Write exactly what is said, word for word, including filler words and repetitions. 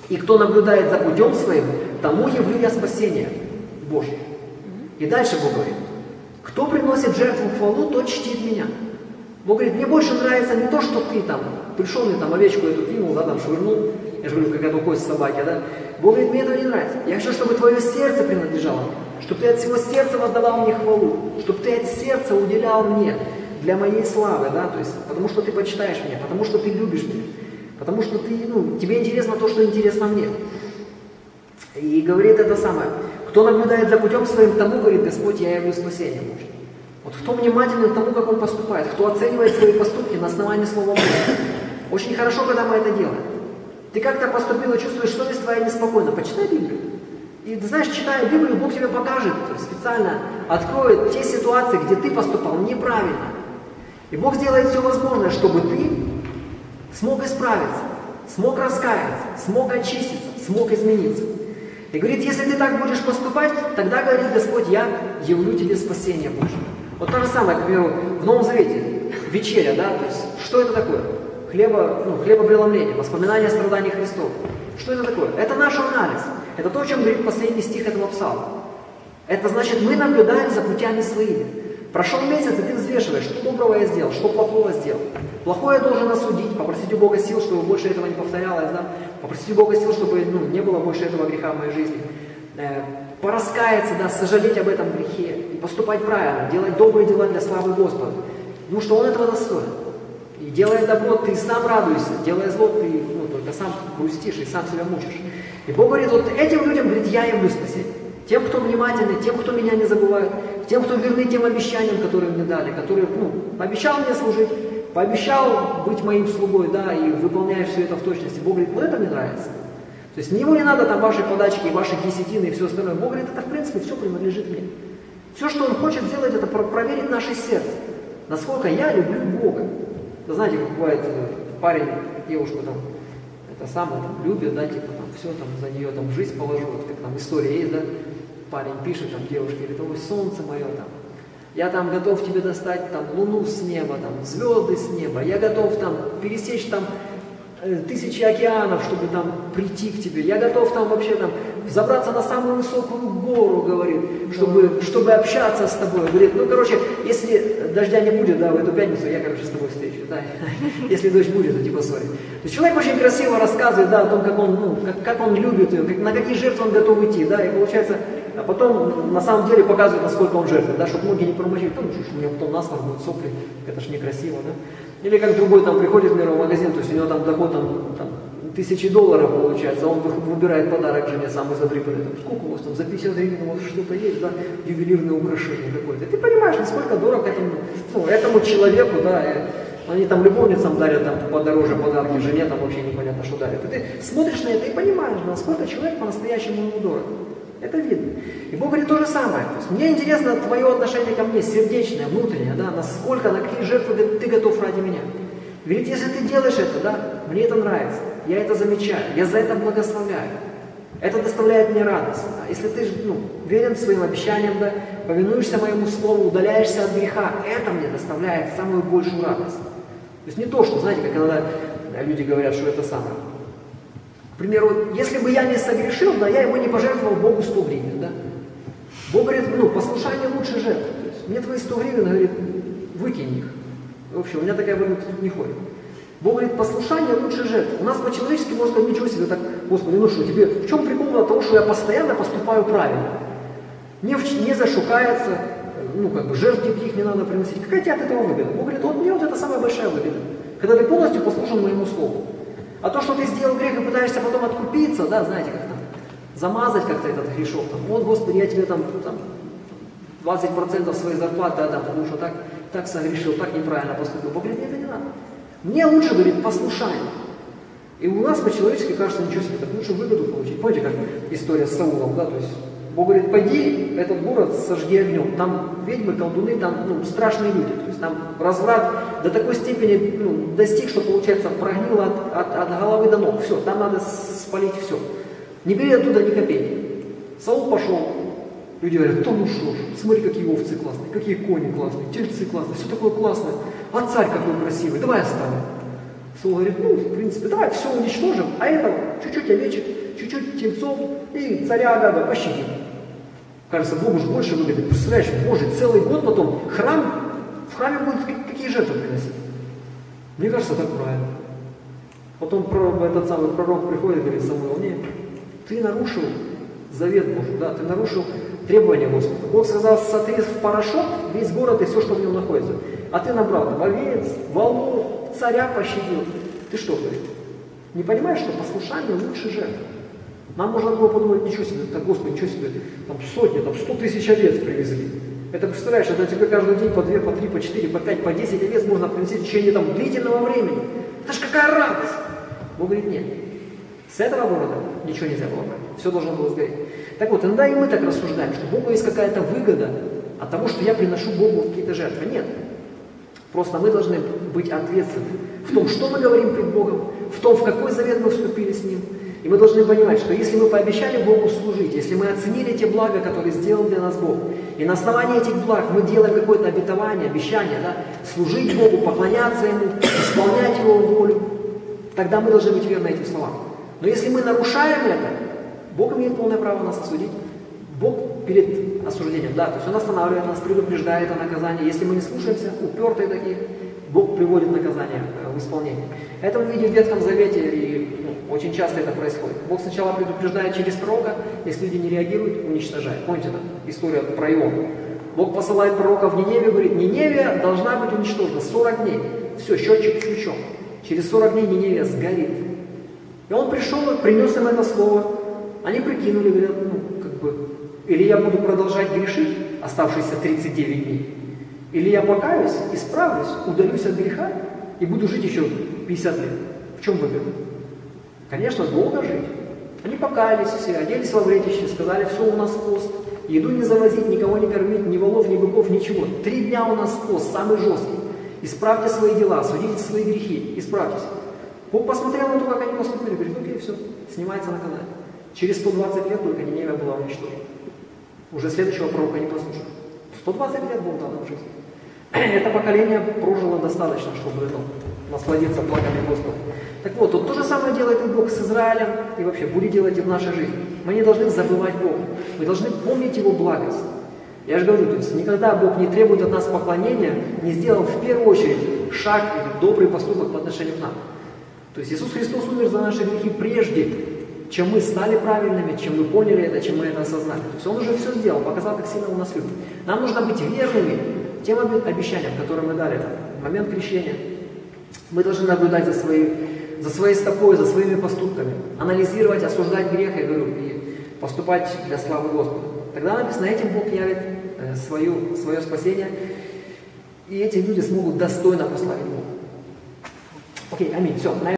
И кто наблюдает за путем своим, тому явлю я спасение Божье. И дальше Бог говорит: кто приносит жертву хвалу, тот чтит меня. Бог говорит: мне больше нравится не то, что ты там пришел, мне там овечку эту кинул, да, там швырнул, я же говорю, как эту кость собаки, да. Бог говорит: мне этого не нравится. Я хочу, чтобы твое сердце принадлежало мне, чтобы ты от всего сердца воздавал мне хвалу, чтобы ты от сердца уделял мне для моей славы, да, то есть, потому что ты почитаешь меня, потому что ты любишь меня, потому что ты, ну, тебе интересно то, что интересно мне. И говорит это самое: кто наблюдает за путем своим, тому, говорит Господь, я явлю спасение Божье. Вот кто внимателен к тому, как он поступает, кто оценивает свои поступки на основании Слова Божьего. Очень хорошо, когда мы это делаем. Ты как-то поступил и чувствуешь, что совесть твоя неспокойна, почитай Библию. И ты знаешь, читая Библию, Бог тебе покажет, специально откроет те ситуации, где ты поступал неправильно. И Бог сделает все возможное, чтобы ты смог исправиться, смог раскаяться, смог очиститься, смог измениться. И говорит: если ты так будешь поступать, тогда, говорит Господь, я явлю тебе спасение Божье. Вот то же самое, к примеру, в Новом Завете, вечеря, да, то есть, что это такое? Хлеба, ну, хлебопреломление, воспоминание о страдании Христова. Что это такое? Это наш анализ. Это то, о чем говорит последний стих этого псалма. Это значит, мы наблюдаем за путями своими. Прошел месяц, и ты взвешиваешь, что доброго я сделал, что плохого сделал. Плохое я должен осудить, попросить у Бога сил, чтобы больше этого не повторялось, да? Попросить у Бога сил, чтобы, ну, не было больше этого греха в моей жизни. Э, пораскаяться, да, сожалеть об этом грехе и поступать правильно, делать добрые дела для славы Господа. Потому что Он этого достоин. И делая добро, ты сам радуешься, делая зло, ты, ну, только сам грустишь и сам себя мучишь. И Бог говорит: вот этим людям, говорит, я явлю спасение. Тем, кто внимательный, тем, кто меня не забывает, тем, кто верны тем обещаниям, которые мне дали, которые, ну, пообещал мне служить, пообещал быть моим слугой, да, и выполняя все это в точности. Бог говорит: вот это мне нравится. То есть ему не надо там ваши подачки, ваши десятины и все остальное. Бог говорит: это в принципе все принадлежит мне. Все, что Он хочет сделать, это проверить наше сердце, насколько я люблю Бога. Вы знаете, как бывает, парень, девушку там, это самое, там, любит, да, типа там все там за нее там жизнь положил, вот как там история есть, да. Парень пишет там девушке, говорит: ой, солнце мое там, я там готов тебе достать там луну с неба, там звезды с неба, я готов там пересечь там э, тысячи океанов, чтобы там прийти к тебе, я готов там вообще там забраться на самую высокую гору, говорит, чтобы, чтобы общаться с тобой. Говорит: ну, короче, если дождя не будет, да, в эту пятницу, я, короче, с тобой встречусь, да, если дождь будет, то типа сори. То есть человек очень красиво рассказывает, да, о том, как он, ну, как, как он любит ее, как, на какие жертвы он готов идти, да, и получается, а потом на самом деле показывает, насколько он жертвует, да, чтобы многие не промочили, потому что у него потом насморк будет, сопли, это ж некрасиво, да. Или как другой там приходит, например, в магазин, то есть у него там доход там, там тысячи долларов получается, он выбирает подарок жене самый задрипанный, там, сколько у вас там, за пятьдесят гривен у вас что-то есть, да, ювелирное украшение какое-то. Ты понимаешь, насколько дорого этому, ну, этому человеку, да, и они там любовницам дарят там подороже подарки, жене там вообще непонятно, что дарят. И ты смотришь на это и понимаешь, насколько человек по-настоящему ему дорог. Это видно. И Бог говорит то же самое. То есть, мне интересно твое отношение ко мне, сердечное, внутреннее, да, насколько, на какие жертвы ты готов ради меня. Говорит: если ты делаешь это, да, мне это нравится, я это замечаю, я за это благословляю. Это доставляет мне радость. А если ты, ну, верен своим обещаниям, да, повинуешься моему слову, удаляешься от греха, это мне доставляет самую большую радость. То есть не то, что, знаете, как иногда люди говорят, что это самое. К примеру, если бы я не согрешил, да, я его не пожертвовал Богу сто гривен, да. Бог говорит: ну, послушание лучше жертвы. То есть мне твои сто гривен, говорит, выкинь их. В общем, у меня такая валюта тут не ходит. Бог говорит: послушание лучше жертвы. У нас по-человечески можно сказать: ничего себе, так, Господи, ну что, тебе в чем прикол от того, что я постоянно поступаю правильно? Не, в, не зашукается, ну, как бы, жертв никаких не надо приносить. Какая тебе от этого выгода? Бог говорит: вот мне вот это самая большая выгода. Когда ты полностью послушан моему слову. А то, что ты сделал грех и пытаешься потом откупиться, да, знаете, как там, замазать как-то этот грешок, там, вот, Господи, я тебе там, там двадцать процентов своей зарплаты, да, там, потому что так, так согрешил, так неправильно поступил. Бог говорит: нет, это не надо. Мне лучше, говорит, послушание. И у нас по-человечески кажется: ничего себе, так лучше выгоду получить. Помните, как история с Саулом, да, то есть Бог говорит: пойди этот город сожги огнем. Там ведьмы, колдуны, там, ну, страшные люди. То есть там разврат до такой степени, ну, достиг, что, получается, прогнило от, от, от головы до ног. Все, там надо спалить все. Не бери оттуда ни копейки. Саул пошел. Люди говорят: кто ну что ж, смотри, какие овцы классные, какие кони классные, тельцы классные, все такое классное. А царь какой красивый, давай оставим. Саул говорит, ну, в принципе, давай все уничтожим, а этого чуть-чуть овечек, чуть-чуть тельцов и царя Агага пощадим. Кажется, Богу же больше выгодно. Представляешь, Боже, целый год потом храм, в храме будет какие жертвы приносить. Мне кажется, так правильно. Потом этот самый пророк приходит и говорит, Самуил, нет, ты нарушил завет Божий, да, ты нарушил требования Господа. Бог сказал, сотри в порошок весь город и все, что в нем находится. А ты набрал там овец, волов, царя пощадил. Ты что, говорит? Не понимаешь, что послушание лучше жертвы? Нам можно было подумать, ничего себе, так, Господи, ничего себе, там сотни, там сто тысяч овец привезли. Это, представляешь, это тебе каждый день по две, по три, по четыре, по пять, по десять овец можно принести в течение там длительного времени. Это ж какая радость! Бог говорит, нет. С этого города ничего нельзя было брать. Все должно было сгореть. Так вот, иногда и мы так рассуждаем, что Богу есть какая-то выгода от того, что я приношу Богу какие-то жертвы. Нет. Просто мы должны быть ответственны в том, что мы говорим пред Богом, в том, в какой завет мы вступили с Ним. И мы должны понимать, что если мы пообещали Богу служить, если мы оценили те блага, которые сделал для нас Бог, и на основании этих благ мы делаем какое-то обетование, обещание, да, служить Богу, поклоняться Ему, исполнять Его волю, тогда мы должны быть верны этим словам. Но если мы нарушаем это, Бог имеет полное право нас осудить. Бог перед осуждением, да, то есть Он останавливает нас, предупреждает о наказании. Если мы не слушаемся, упертые такие, Бог приводит наказание в исполнение. Это мы видим в Ветхом Завете, и ну, очень часто это происходит. Бог сначала предупреждает через пророка, если люди не реагируют, уничтожает. Помните, да, история про Иова. Бог посылает пророка в Ниневию, говорит, Ниневия должна быть уничтожена сорок дней. Все, счетчик включен. Через сорок дней Ниневия сгорит. И он пришел, принес им это слово. Они прикинули, говорят, ну, как бы, или я буду продолжать грешить оставшиеся тридцать девять дней, или я покаюсь, исправлюсь, удалюсь от греха и буду жить еще пятьдесят лет. В чем выгода? Конечно, долго жить. Они покаялись все, оделись во вретище, сказали, все, у нас пост, еду не завозить, никого не кормить, ни волов, ни быков, ничего. Три дня у нас пост, самый жесткий. Исправьте свои дела, судите свои грехи, исправьтесь. Бог посмотрел на то, как они поступили, говорит, окей, все, снимается наказание. Через сто двадцать лет только Ниневия была уничтожена. Уже следующего пророка не послушали. сто двадцать лет Бог дал им жизнь. Это поколение прожило достаточно, чтобы это, насладиться благами Господа. Так вот, тут то же самое делает и Бог с Израилем, и вообще будет делать и в нашей жизни. Мы не должны забывать Бога. Мы должны помнить Его благость. Я же говорю, то есть никогда Бог не требует от нас поклонения, не сделал в первую очередь шаг или добрый поступок по отношению к нам. То есть Иисус Христос умер за наши грехи прежде, чем мы стали правильными, чем мы поняли это, чем мы это осознали. То есть Он уже все сделал, показал, как сильно Он нас любит. Нам нужно быть верными тем обещаниям, которые мы дали в момент крещения. Мы должны наблюдать за своей, за своей стопой, за своими поступками, анализировать, осуждать грех, я говорю, и поступать для славы Господа. Тогда написано, этим Бог явит э, свою, свое спасение, и эти люди смогут достойно прославить Бога. Окей, аминь. Все.